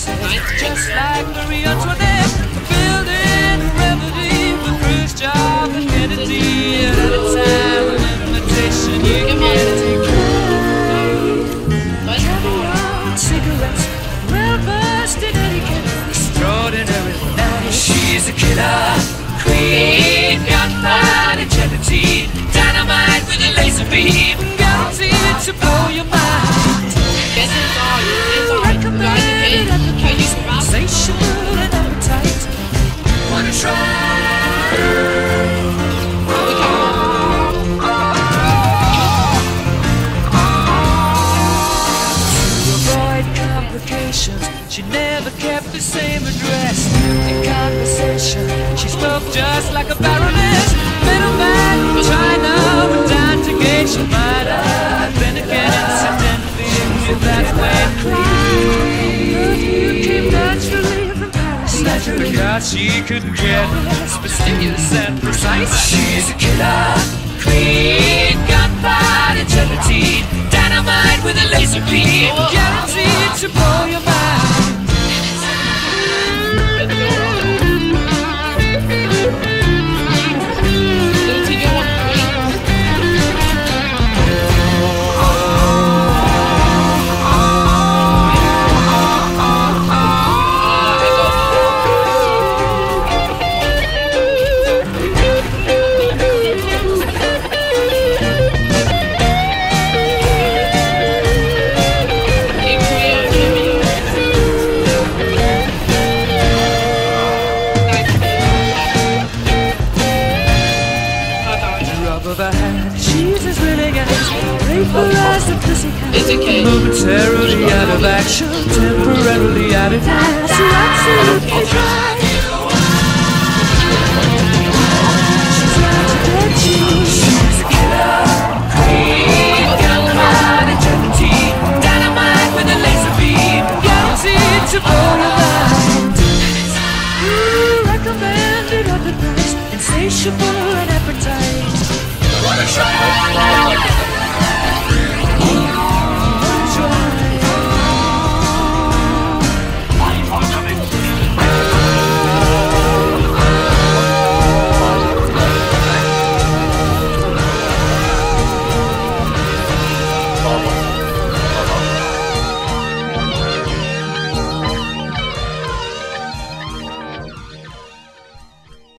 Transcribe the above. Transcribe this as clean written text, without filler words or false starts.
said, just like Marie Antoinette, building a remedy for Khrushchev and Kennedy. And at a time of invitation, you can get caviar, cigarettes, well-busted etiquette, extraordinary night. She's a killer queen, gunfight and gelatine, dynamite with a laser beam, guaranteed to blow your mind. Recommended appetite, insatiable and appetite. Wanna try? To avoid complications, she never kept the same address. In conversation, she spoke just like a baroness. Middleman from China went down to gauge she might have been again incidentally if that's when perfume came naturally from Paris. Because she couldn't get fastidious and precise. She's a killer queen, gunfight and gelatine, dynamite with a laser beam, guaranteed to blow your mind. She's as willing as vaporized the pussycat. It's okay. Momentarily out of action, temporarily out of gas. You're absolutely right. She's out to get you. She's a killer queen, gunfight and gelatine, dynamite with a laser beam, guaranteed to blow your mind. Recommended at the price, insatiable and appetite. Wanna try?